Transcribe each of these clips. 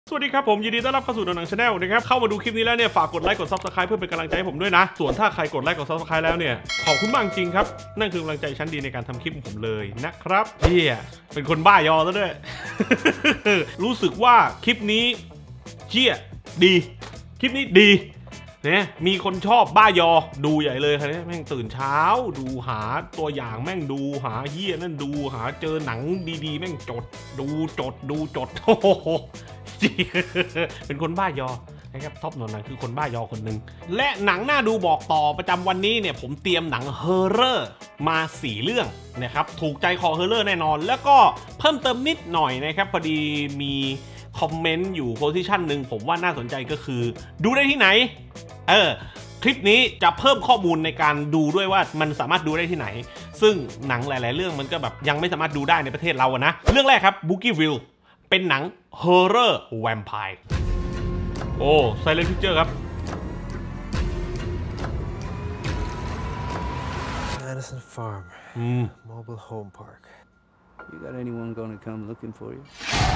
สวัสดีครับผมยินดีต้อนรับเข้าสู่หนังชาแนลนะครับเข้ามาดูคลิปนี้แล้วเนี่ยฝากกดไลค์กด Subscribe เพื่อเป็นกำลังใจให้ผมด้วยนะส่วนถ้าใครกดไลค์กด Subscribe แล้วเนี่ยขอบคุณมากจริงครับนั่นคือกำลังใจชั้นดีในการทำคลิปของผมเลยนะครับเฮียเป็นคนบ้ายอซะด้วย รู้สึกว่าคลิปนี้เฮียดีคลิปนี้ดีเนี่ยมีคนชอบบ้ายอดูใหญ่เลยครับแม่งตื่นเช้าดูหาตัวอย่างแม่งดูหาเฮียนั่นดูหาเจอหนังดีๆแม่งจดดูจดโอ้โหเป็นคนบ้ายอนะครับท็อปหนอนหนังคือคนบ้ายอคนหนึ่งและหนังน่าดูบอกต่อประจำวันนี้เนี่ยผมเตรียมหนังฮอร์เรอร์มา4เรื่องนะครับถูกใจคอฮอร์เรอร์แน่นอนแล้วก็เพิ่มเติมนิดหน่อยนะครับพอดีมีคอมเมนต์อยู่โพสิชันหนึ่งผมว่าน่าสนใจก็คือดูได้ที่ไหนคลิปนี้จะเพิ่มข้อมูลในการดูด้วยว่ามันสามารถดูได้ที่ไหนซึ่งหนังหลายๆเรื่องมันก็แบบยังไม่สามารถดูได้ในประเทศเราอะนะเรื่องแรกครับ Boogieville เป็นหนังฮอร์เรอร์แวมไพร์โอ้ไซเลนต์พิกเจอร์ครับ Madison Farm Mobile Home Park You got anyone gonna come looking for you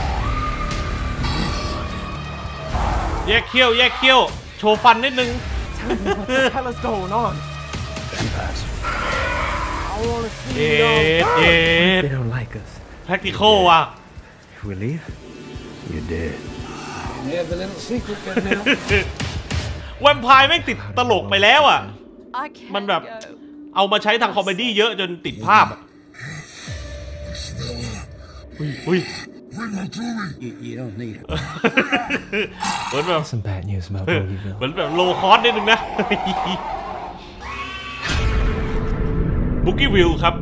แยกเขี้ยวโชว์ฟันนิดนึง What the hell is going on? I wanna see They don't like us practical อ่ะ If we leave You're dead We have a little secret now แวมไพร์แม่งติดตลกไปแล้วอ่ะมันแบบเอามาใช้ทางคอมเมดี้เยอะจนติดภาพอ่ะอุ้ย You don't need it เหมือนแบบ Some bad news about Boogieville เหมือนแบบโลคอสนิดนึงนะ Boogieville ครับ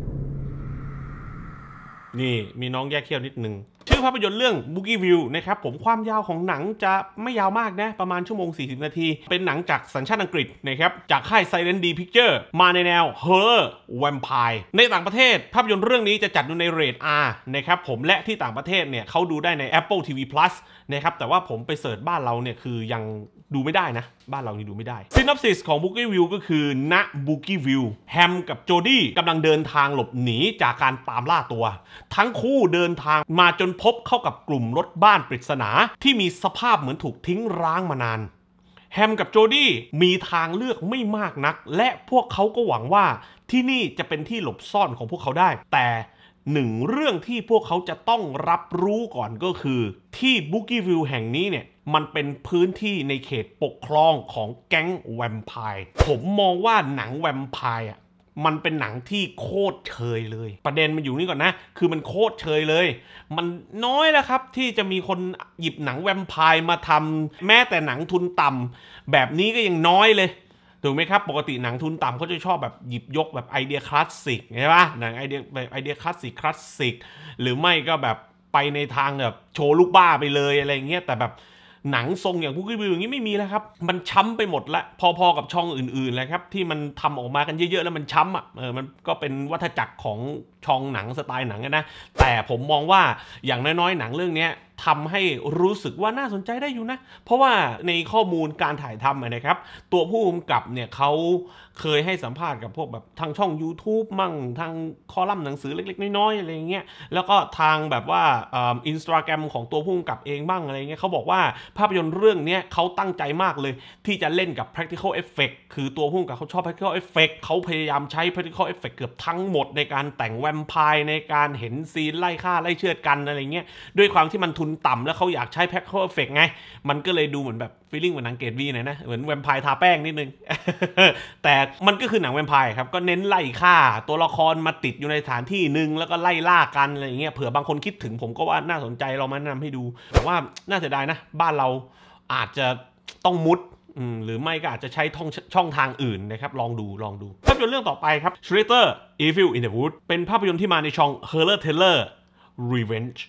นี่มีน้องแยกเขี้ยวนิดนึงชื่อภาพยนตร์เรื่อง Boogieville นะครับผมความยาวของหนังจะไม่ยาวมากนะประมาณ1 ชั่วโมง 40 นาทีเป็นหนังจากสัญชาติอังกฤษนะครับจากค่าย Silent D Picture มาในแนว Horror Vampire ในต่างประเทศภาพยนตร์เรื่องนี้จะจัดอยู่ในเรท R นะครับผมและที่ต่างประเทศเนี่ยเขาดูได้ใน Apple TV Plus นะครับแต่ว่าผมไปเสิร์ชบ้านเราเนี่ยคือยังดูไม่ได้นะบ้านเรานี่ดูไม่ได้ Synopsis ของ Boogieville ก็คือณ Boogieville แฮมกับโจดี้กำลังเดินทางหลบหนีจากการตามล่าตัวทั้งคู่เดินทางมาจนพบเข้ากับกลุ่มรถบ้านปริศนาที่มีสภาพเหมือนถูกทิ้งร้างมานานแฮมกับโจดี้มีทางเลือกไม่มากนักและพวกเขาก็หวังว่าที่นี่จะเป็นที่หลบซ่อนของพวกเขาได้แต่หนึ่งเรื่องที่พวกเขาจะต้องรับรู้ก่อนก็คือที่ Boogieville แห่งนี้เนี่ยมันเป็นพื้นที่ในเขตปกครองของแก๊งแวมไพร์ผมมองว่าหนังแวมไพร์มันเป็นหนังที่โคตรเชยเลยประเด็นมันอยู่นี่ก่อนนะคือมันโคตรเชยเลยมันน้อยแล้วครับที่จะมีคนหยิบหนังแวมไพร์มาทำแม้แต่หนังทุนต่ำแบบนี้ก็ยังน้อยเลยถูกไหมครับปกติหนังทุนต่ำเขาจะชอบแบบหยิบยกแบบไอเดียคลาสสิกใช่ปะหนังไอเดียคลาสสิกหรือไม่ก็แบบไปในทางแบบโชว์ลูกบ้าไปเลยอะไรเงี้ยแต่แบบหนังทรงอย่างBoogievilleอย่างนี้ไม่มีแล้วครับมันช้ำไปหมดละพอๆกับช่องอื่นๆเลยครับที่มันทำออกมากันเยอะๆแล้วมันช้ำอ่ะมันก็เป็นวัฏจักรของช่องหนังสไตล์หนังนะแต่ผมมองว่าอย่างน้อยๆหนังเรื่องนี้ทำให้รู้สึกว่าน่าสนใจได้อยู่นะเพราะว่าในข้อมูลการถ่ายทำนะครับตัวผู้กำกับเนี่ยเขาเคยให้สัมภาษณ์กับพวกแบบทางช่อง YouTube มั่งทางคอลัมน์หนังสือเล็กๆน้อยๆอะไรเงี้ยแล้วก็ทางแบบว่าInstagram ของตัวผู้กำกับเองบ้างอะไรเงี้ยเขาบอกว่าภาพยนตร์เรื่องนี้เขาตั้งใจมากเลยที่จะเล่นกับ practical effect คือตัวผู้กำกับเขาชอบ practical effect เขาพยายามใช้ practical effect เกือบทั้งหมดในการแต่งแวมไพร์ในการเห็นซีนไล่ฆ่าไล่เชือดกันอะไรเงี้ยด้วยความที่มันทุนต่ำแล้วเขาอยากใช้ practical effect ไงมันก็เลยดูเหมือนแบบฟีลลิ่งเหมือนหนังเกรด V หน่อยนะเหมือนแวมไพร์ทาแป้งนิดนึง แต่มันก็คือหนังแวมไพร์ครับก็เน้นไล่ฆ่าตัวละครมาติดอยู่ในสถานที่หนึ่งแล้วก็ไล่ล่ากันอะไรอย่างเงี้ยเผื่อบางคนคิดถึงผมก็ว่าน่าสนใจเรามาแนะนำให้ดูแต่ว่าน่าเสียดายนะบ้านเราอาจจะต้องมุดหรือไม่ก็อาจจะใช้ช่องทางอื่นนะครับลองดูภาพยนตร์เรื่องต่อไปครับ Shredder Evil in the Wood เป็นภาพยนตร์ที่มาในช่อง Horror Thriller Revenge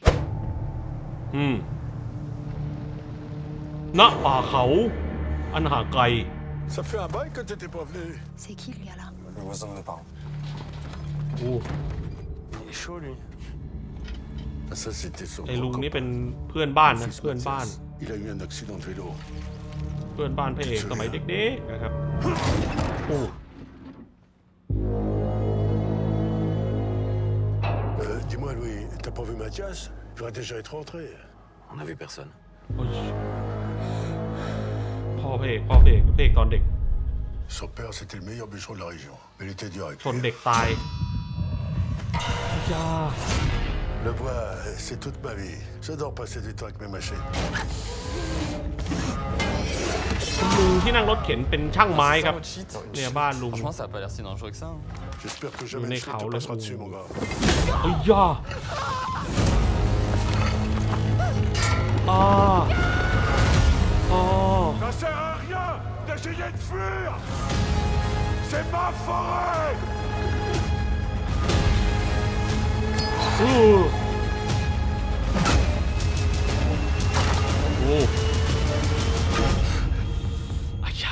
ณป่าเขาอันห่างไกล Ça fait un bail que t'étais pas venu. C'est qui le gars là? Le voisin de mes parents. Oh. Il est chaud lui. Ça c'était son. ไอ้ลุงนี่เป็นเพื่อนบ้านนะเพื่อนบ้าน Il a eu un accident de vélo. เพื่อนบ้านพระเอกสมัยเด็กๆนะครับโอ้ Dis-moi Louis, t'as pas vu Mathias? Il devrait déjà être rentré. On a vu personne. พ่อเพกตอนเด็ก Son père, c'était le meilleur bûcheron de la région. Mais il était dur avec ชนเด็ก lui. ตาย Le bois, c'est toute ma vie. J'adore passer du temps avec mes machines. ลุงที่นั่งรถเข็นเป็นช่างไม้ครับ เนี่ยบ้านลุง Franchement, ça a pas l'air si dangereux que ça. J'espère que jamais le Mec, flic te le passera fou. dessus, mon gars. เอ้ยย่า Ça sert à rien d'essayer de fuir. C'est ma forêt. โอ้อาชา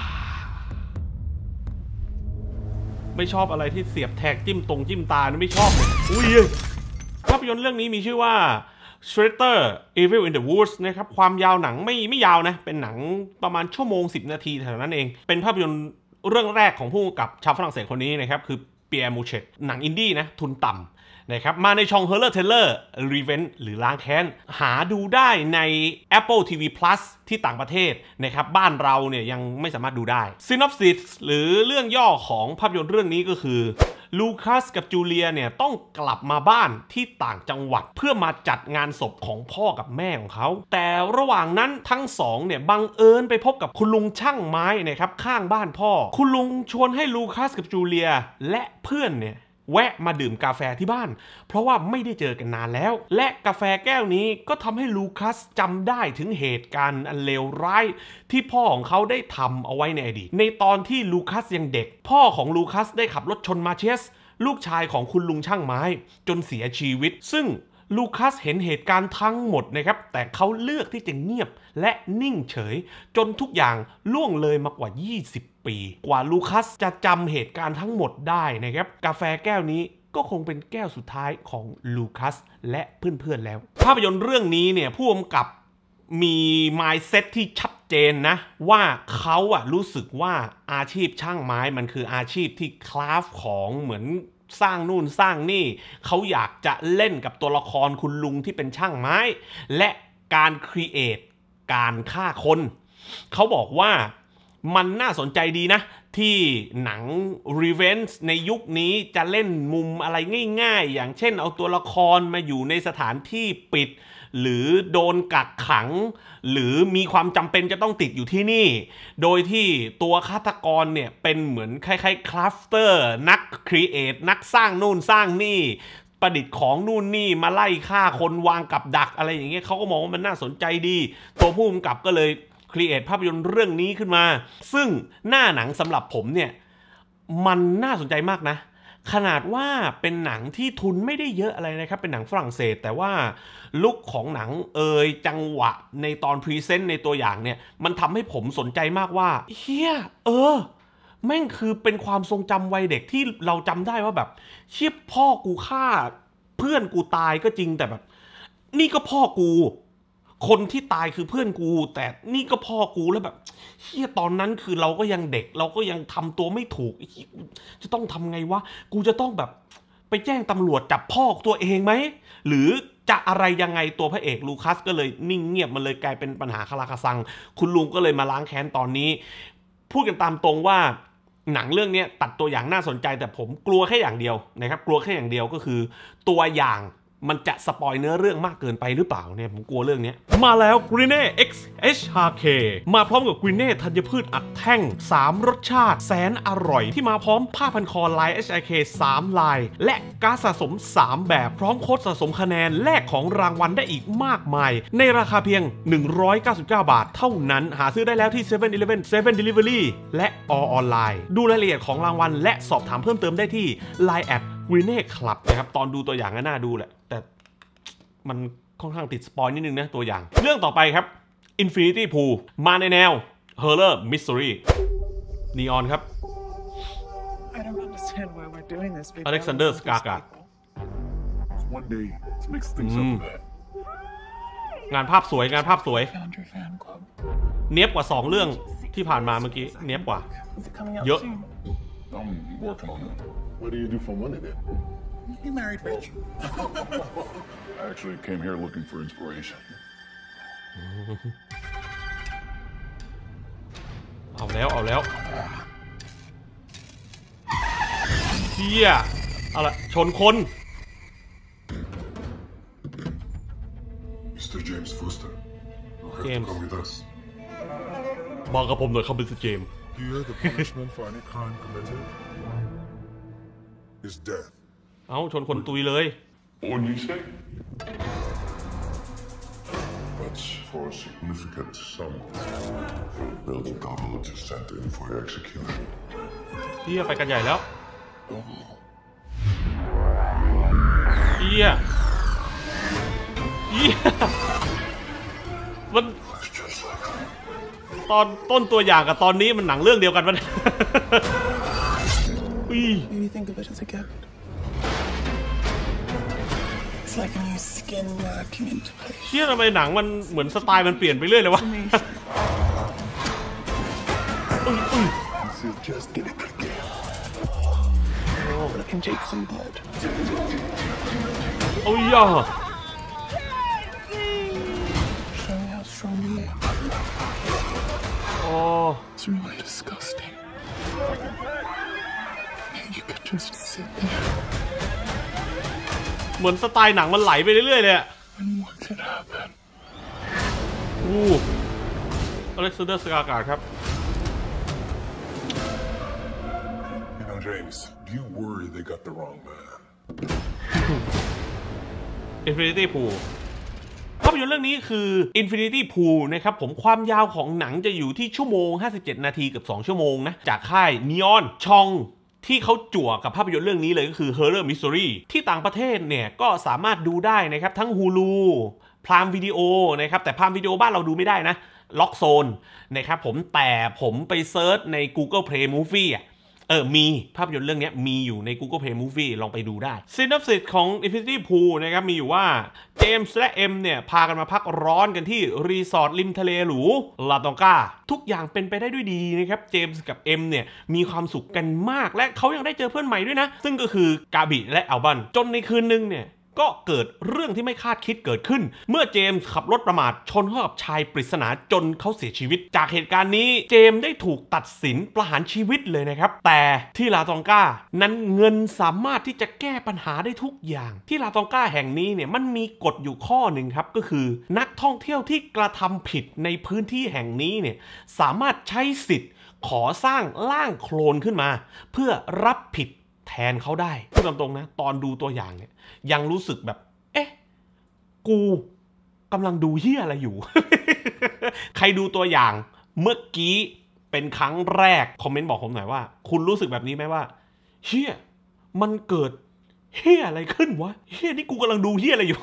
ไม่ชอบอะไรที่เสียบแทกจิ้มตาไม่ชอบเลยอุ้ยภาพยนตร์เรื่องนี้มีชื่อว่า Shredder Evil in the Woods นะครับความยาวหนังไม่ยาวนะเป็นหนังประมาณชั่วโมง10 นาทีเท่านั้นเองเป็นภาพยนตร์เรื่องแรกของผู้กำกับชาวฝรั่งเศสคนนี้นะครับคือเปียร์มูเชตหนังอินดี้นะทุนต่ำนะครับมาในช่อง Horror Thriller Revenge หรือล้างแค้นหาดูได้ใน Apple TV Plus ที่ต่างประเทศนะครับบ้านเราเนี่ยยังไม่สามารถดูได้ Synopsis หรือเรื่องย่อของภาพยนตร์เรื่องนี้ก็คือลูคัสกับจูเลียเนี่ยต้องกลับมาบ้านที่ต่างจังหวัดเพื่อมาจัดงานศพของพ่อกับแม่ของเขาแต่ระหว่างนั้นทั้งสองเนี่ยบังเอิญไปพบกับคุณลุงช่างไม้นะครับข้างบ้านพ่อคุณลุงชวนให้ลูคัสกับจูเลียและเพื่อนเนี่ยแวะมาดื่มกาแฟที่บ้านเพราะว่าไม่ได้เจอกันนานแล้วและกาแฟแก้วนี้ก็ทำให้ลูคัสจำได้ถึงเหตุการณ์อันเลวร้ายที่พ่อของเขาได้ทำเอาไว้ในอดีตในตอนที่ลูคัสยังเด็กพ่อของลูคัสได้ขับรถชนมาเชสลูกชายของคุณลุงช่างไม้จนเสียชีวิตซึ่งลูคัสเห็นเหตุการณ์ทั้งหมดนะครับแต่เขาเลือกที่จะเงียบและนิ่งเฉยจนทุกอย่างล่วงเลยมากว่า20 ปีกว่าลูคัสจะจำเหตุการณ์ทั้งหมดได้นะครับกาแฟแก้วนี้ก็คงเป็นแก้วสุดท้ายของลูคัสและเพื่อนๆแล้วภาพยนตร์เรื่องนี้เนี่ยผู้กำกับมี mindset ที่ชัดเจนนะว่าเขารู้สึกว่าอาชีพช่างไม้มันคืออาชีพที่คราฟของเหมือนสร้างนู่นสร้างนี่เขาอยากจะเล่นกับตัวละครคุณลุงที่เป็นช่างไม้และการครีเอทการฆ่าคนเขาบอกว่ามันน่าสนใจดีนะที่หนัง Revenge ในยุคนี้จะเล่นมุมอะไรง่ายๆอย่างเช่นเอาตัวละครมาอยู่ในสถานที่ปิดหรือโดนกักขังหรือมีความจำเป็นจะต้องติดอยู่ที่นี่โดยที่ตัวฆาตกรเนี่ยเป็นเหมือนคล้ายๆคราฟเตอร์นักครีเอทนักสร้างนู่นสร้างนี่ประดิษฐ์ของนู่นนี่มาไล่ฆ่าคนวางกับดักอะไรอย่างเงี้ยเขาก็มองว่ามันน่าสนใจดีตัวผู้กำกับก็เลยครีเอทภาพยนตร์เรื่องนี้ขึ้นมาซึ่งหน้าหนังสำหรับผมเนี่ยมันน่าสนใจมากนะขนาดว่าเป็นหนังที่ทุนไม่ได้เยอะอะไรนะครับเป็นหนังฝรั่งเศสแต่ว่าลุคของหนังจังหวะในตอนพรีเซนต์ในตัวอย่างเนี่ยมันทำให้ผมสนใจมากว่าเฮียแม่งคือเป็นความทรงจำวัยเด็กที่เราจำได้ว่าแบบเชี่ยพ่อกูฆ่าเพื่อนกูตายก็จริงแต่แบบนี่ก็พ่อกูคนที่ตายคือเพื่อนกูแต่นี่ก็พ่อกูแล้วแบบเฮียตอนนั้นคือเราก็ยังเด็กเราก็ยังทำตัวไม่ถูกจะต้องทำไงวะกูจะต้องแบบไปแจ้งตำรวจจับพ่อตัวเองไหมหรือจะอะไรยังไงตัวพระเอกลูคัสก็เลยนิ่งเงียบมันเลยกลายเป็นปัญหาคาราคาซังคุณลุงก็เลยมาล้างแค้นตอนนี้พูดกันตามตรงว่าหนังเรื่องนี้ตัดตัวอย่างน่าสนใจแต่ผมกลัวแค่อย่างเดียวนะครับกลัวแค่อย่างเดียวก็คือตัวอย่างมันจะสปอยเนื้อเรื่องมากเกินไปหรือเปล่าเนี่ยผมกลัวเรื่องนี้มาแล้ว Greene X HHK มาพร้อมกับ Greene ธัญพืชอัดแท่ง3รสชาติแสนอร่อยที่มาพร้อมผ้าพันคอลาย HHK 3 ลายและการสะสม3แบบพร้อมโค้ดสะสมคะแนนแลกของรางวัลได้อีกมากมายในราคาเพียง199 บาทเท่านั้นหาซื้อได้แล้วที่ 7-Eleven 7 Delivery และออนไลน์ดูรายละเอียดของรางวัลและสอบถามเพิ่มเติมได้ที่ Line Greene Club นะครับตอนดูตัวอย่างก็น่าดูแหละแต่มันค่อนข้างติดสปอยนิดนึงนะตัวอย่างเรื่องต่อไปครับ Infinity Pool มาในแนว Horror Mystery นีออนครับ Alexander Skarsgård One day to mix things up with that. งานภาพสวยเนียบกว่า2เรื่องที่ผ่านมาเมื่อกี้เนียบกว่าเยอะ I'm working on it. What do you do for money then? You married Rachel. I actually came here looking for inspiration. เอาแล้วเฮียอะไรชนคน Mr. James Foster, you have James. to come with us. บอกกับผมหน่อยครับมิสเตอร์เจมส์ Here, the punishment for any crime committed is death. เอาชนคนตุยเลย What do you say? But for a significant sum, we'll be able to send in for execution. เฮียไปกันใหญ่แล้วเฮียมันตอนต้นตัวอย่างกับตอนนี้มันหนังเรื่องเดียวกันมัน Maybe think of it as a gift. It's like a new skin working into place. เชี่ยทำไมหนังมันเหมือนสไตล์มันเปลี่ยนไปเรื่อยเลยวะ This is just a little gift. But I can take some blood. โอ้ยย่า Show me how strong you are. อ๋อ It's really disgusting. You could just sit there เหมือนสไตล์หนังมันไหลไปเรื่อยๆเลยอะ and watch it happen. อเล็กซานเดอร์ สกาการ์ดครับ You know, James, do you worry they got the wrong man? Infinity Pool ภาพยนตร์เรื่องนี้คือ Infinity Pool นะครับผมความยาวของหนังจะอยู่ที่ชั่วโมง57นาทีกับ2ชั่วโมงนะจากค่าย Neon ช่องที่เขาจั่วกับภาพยนตร์เรื่องนี้เลยก็คือ Horror Mystery ที่ต่างประเทศเนี่ยก็สามารถดูได้นะครับทั้ง Hulu Prime Video นะครับแต่ Prime Video บ้านเราดูไม่ได้นะล็อกโซนนะครับแต่ผมไปเซิร์ชใน Google Play Movie มีภาพยนตร์เรื่องนี้มีอยู่ใน Google Play Movie ลองไปดูได้ Synopsis ของ Infinity Pool นะครับมีอยู่ว่าเจมส์และเอ็มเนี่ยพากันมาพักร้อนกันที่รีสอร์ทริมทะเลหรูลาตองกาทุกอย่างเป็นไปได้ด้วยดีนะครับเจมส์กับเอ็มเนี่ยมีความสุขกันมากและเขายังได้เจอเพื่อนใหม่ด้วยนะซึ่งก็คือกาบิและอัลบันจนในคืนนึงเนี่ยก็เกิดเรื่องที่ไม่คาดคิดเกิดขึ้นเมื่อเจมส์ขับรถประมาทชนเข้ากับชายปริศนาจนเขาเสียชีวิตจากเหตุการณ์นี้เจมส์ได้ถูกตัดสินประหารชีวิตเลยนะครับแต่ที่ลาตองกานั้นเงินสามารถที่จะแก้ปัญหาได้ทุกอย่างที่ลาตองกาแห่งนี้เนี่ยมันมีกฎอยู่ข้อหนึ่งครับก็คือนักท่องเที่ยวที่กระทำผิดในพื้นที่แห่งนี้เนี่ยสามารถใช้สิทธิ์ขอสร้างร่างโคลนขึ้นมาเพื่อรับผิดแทนเขาได้พูดตรงๆนะตอนดูตัวอย่างเนี่ยยังรู้สึกแบบกูกำลังดูเหี้ยอะไรอยู่ ใครดูตัวอย่างเมื่อกี้เป็นครั้งแรกคอมเมนต์บอกผมหน่อยว่าคุณรู้สึกแบบนี้ไหมว่าเหี้ยมันเกิดเหี้ยอะไรขึ้นวะเหี้ยนี่กูกำลังดูเหี้ยอะไรอยู่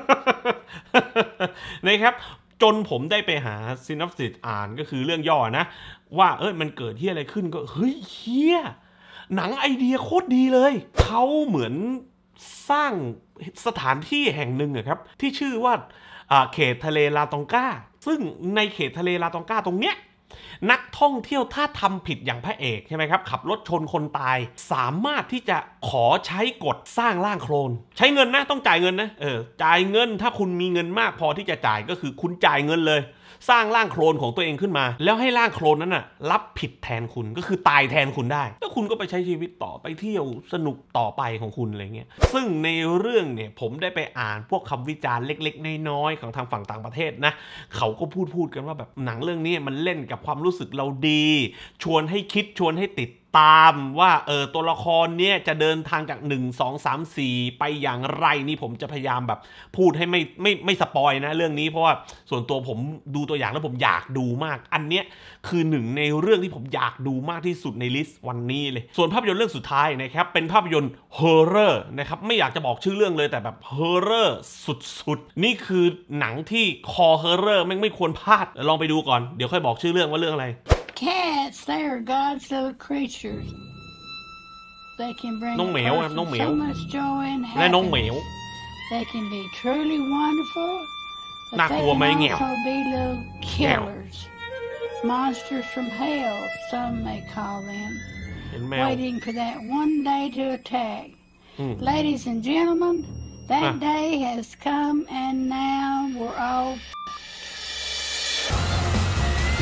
นะครับจนผมได้ไปหาซินอปซิสอ่านก็คือเรื่องย่อนะว่ามันเกิดเหี้ยอะไรขึ้นก็เฮ้ยเหี้ยหนังไอเดียโคตรดีเลยเขาเหมือนสร้างสถานที่แห่งหนึ่งครับที่ชื่อว่าเขตทะเลลาตองกาซึ่งในเขตทะเลลาตองกาตรงเนี้ยนักท่องเที่ยวถ้าทำผิดอย่างพระเอกใช่ไหมครับขับรถชนคนตายสามารถที่จะขอใช้กฎสร้างร่างโคลนใช้เงินนะต้องจ่ายเงินนะจ่ายเงินถ้าคุณมีเงินมากพอที่จะจ่ายก็คือคุณจ่ายเงินเลยสร้างร่างโคลนของตัวเองขึ้นมาแล้วให้ร่างโคลนนั้นรับผิดแทนคุณก็คือตายแทนคุณได้แล้วคุณก็ไปใช้ชีวิตต่อไปเที่ยวสนุกต่อไปของคุณอะไรเงี้ยซึ่งในเรื่องเนี่ยผมได้ไปอ่านพวกคำวิจารณ์เล็กๆน้อยๆของทางฝั่งต่างประเทศนะเขาก็พูดกันว่าแบบหนังเรื่องนี้มันเล่นกับความรู้สึกเราดีชวนให้คิดชวนให้ติดตามว่าตัวละครเนี่ยจะเดินทางจาก1 2 3 4ไปอย่างไรนี่ผมจะพยายามแบบพูดให้ไม่สปอยนะเรื่องนี้เพราะว่าส่วนตัวผมดูตัวอย่างแล้วผมอยากดูมากอันเนี้ยคือหนึ่งในเรื่องที่ผมอยากดูมากที่สุดในลิสต์วันนี้เลยส่วนภาพยนตร์เรื่องสุดท้ายนะครับเป็นภาพยนตร์ฮอร์เรอร์นะครับไม่อยากจะบอกชื่อเรื่องเลยแต่แบบฮอร์เรอร์สุดๆนี่คือหนังที่คอฮอร์เรอร์ไม่ควรพลาดลองไปดูก่อนเดี๋ยวค่อยบอกชื่อเรื่องว่าเรื่องอะไร Cats, they are God's little creatures. They can bring a person so much joy and happiness. They can be truly wonderful, but they can also be little killers. Monsters from hell, some may call them, waiting for that one day to attack. Ladies and gentlemen, that day has come and now we're all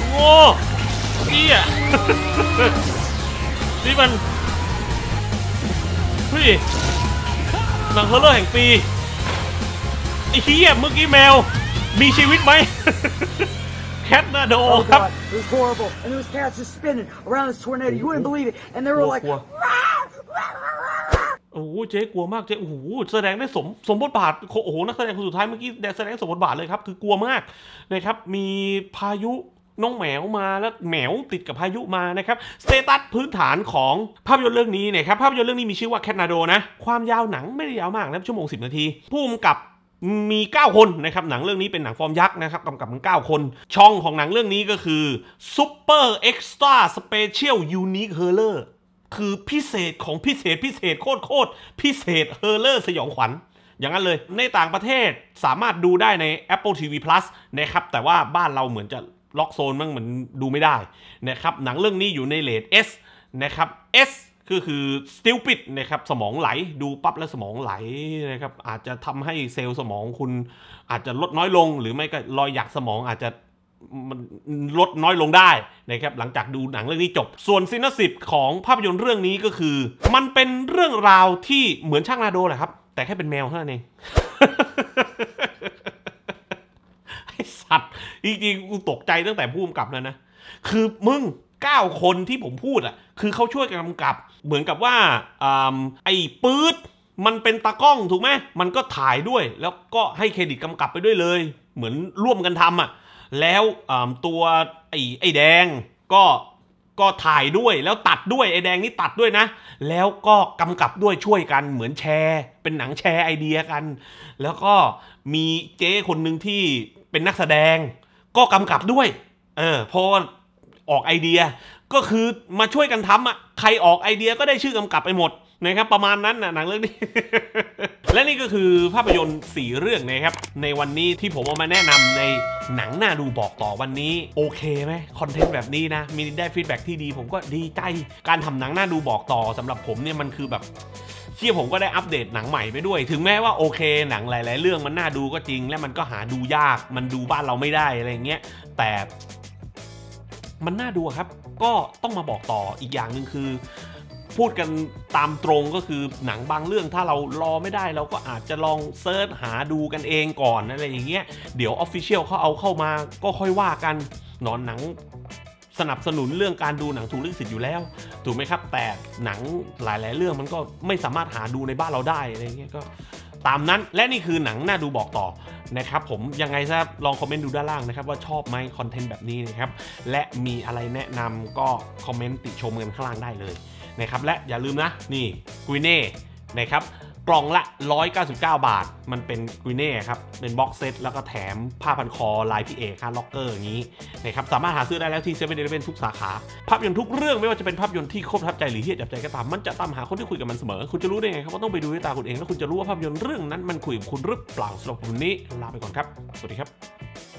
โง่เหี้ยนี่มันเฮ้ยหนังฮอร์เรอร์แห่งปีไอ้เหี้ยเมื่อกี้แมวมีชีวิตไหมแคทนาโดครับ It was horrible and there was cats just spinning around this tornado you wouldn't believe it and they were like โอ้โหเจ๊กลัวมากเจ๊โอ้โหแสดงได้สมบทบาทโอ้โหนักแสดงคนสุดท้ายเมื่อกี้แสดงสมบทบาทเลยครับคือกลัวมากนะครับมีพายุน้องแมวมาแล้วแมวติดกับพายุมานะครับสเตตัสพื้นฐานของภาพยนตร์เรื่องนี้นะครับภาพยนตร์เรื่องนี้มีชื่อว่าแคทนาโดนะความยาวหนังไม่ได้ยาวมากนะชั่วโมง10 นาทีผู้กำกับมี9 คนนะครับหนังเรื่องนี้เป็นหนังฟอร์มยักษ์นะครับกำกับมัน9 คนช่องของหนังเรื่องนี้ก็คือ Super Extra Special Unique Horror คือพิเศษของพิเศษโคตรพิเศษเฮอร์เรอร์สยองขวัญอย่างนั้นเลยในต่างประเทศสามารถดูได้ใน Apple TV Plus นะครับแต่ว่าบ้านเราเหมือนจะล็อกโซนมั้งเหมือนดูไม่ได้นะครับหนังเรื่องนี้อยู่ในเรท S นะครับ S ก็คือ stupid นะครับสมองไหลดูปั๊บแล้วสมองไหลนะครับอาจจะทำให้เซลล์สมองคุณอาจจะลดน้อยลงหรือไม่ก็รอยหยักสมองอาจจะมันลดน้อยลงได้นะครับหลังจากดูหนังเรื่องนี้จบส่วนซินอสิบของภาพยนตร์เรื่องนี้ก็คือมันเป็นเรื่องราวที่เหมือนช่างนาโดแหละครับแต่แค่เป็นแมวเท่านั้นเอง ไอ้สัตว์จริงๆกูตกใจตั้งแต่ผู้กำกับแล้วนะคือมึง9 คนที่ผมพูดอ่ะคือเขาช่วยกันกำกับเหมือนกับว่าไอ้ปื๊ดมันเป็นตากล้องถูกไหมมันก็ถ่ายด้วยแล้วก็ให้เครดิตกำกับไปด้วยเลยเหมือนร่วมกันทำอ่ะแล้วตัวไอ้แดงก็ถ่ายด้วยแล้วตัดด้วยไอ้แดงนี่ตัดด้วยนะแล้วก็กำกับด้วยช่วยกันเหมือนแชร์เป็นหนังแชร์ไอเดียกันแล้วก็มีเจ๊คนหนึ่งที่เป็นนักแสดงก็กำกับด้วยพอออกไอเดียก็คือมาช่วยกันทำอ่ะใครออกไอเดียก็ได้ชื่อกำกับไปหมดนะครับประมาณนั้นนะหนังเรื่องนี้ และนี่ก็คือภาพยนตร์4 เรื่องนะครับในวันนี้ที่ผมเอามาแนะนำในหนังน่าดูบอกต่อวันนี้โอเคไหมคอนเทนต์แบบนี้นะมีได้ฟีดแบ็กที่ดีผมก็ดีใจการทำหนังน่าดูบอกต่อสำหรับผมเนี่ยมันคือแบบผมก็ได้อัปเดตหนังใหม่ไปด้วยถึงแม้ว่าโอเคหนังหลายๆเรื่องมันน่าดูก็จริงและมันก็หาดูยากมันดูบ้านเราไม่ได้อะไรเงี้ยแต่มันน่าดูครับก็ต้องมาบอกต่ออีกอย่างหนึ่งคือพูดกันตามตรงก็คือหนังบางเรื่องถ้าเรารอไม่ได้เราก็อาจจะลองเซิร์ชหาดูกันเองก่อนอะไรอย่างเงี้ยเดี๋ยว Official เขาเอาเข้ามาก็ค่อยว่ากันหนังสนับสนุนเรื่องการดูหนังถูกลิขสิทธิ์อยู่แล้วถูกไหมครับแต่หนังหลายๆเรื่องมันก็ไม่สามารถหาดูในบ้านเราได้อะไรเงี้ยก็ตามนั้นและนี่คือหนังน่าดูบอกต่อนะครับผมยังไงซะลองคอมเมนต์ดูด้านล่างนะครับว่าชอบไหมคอนเทนต์แบบนี้นะครับและมีอะไรแนะนำก็คอมเมนต์ติชมกันข้างล่างได้เลยนะครับและอย่าลืมนะนี่กุยเน่นะครับกล่องละ199 บาทมันเป็นกุยเน่ครับเป็นบ็อกเซตแล้วก็แถมผ้าพันคอลายพี่เอกฮาร์ล็อกเกอร์อย่างนี้นะครับสามารถหาซื้อได้แล้วที่7-11ทุกสาขาภาพยนตร์ทุกเรื่องไม่ว่าจะเป็นภาพยนตร์ที่โคตรประทับใจหรือที่จับใจก็ตามมันจะตามหาคนที่คุยกับมันเสมอคุณจะรู้ได้ไงครับว่าต้องไปดูด้วยตาคุณเองแล้วคุณจะรู้ว่าภาพยนตร์เรื่องนั้นมันคุยกับคุณหรือเปล่าสำหรับวันนี้ลาไปก่อนครับสวัสดีครับ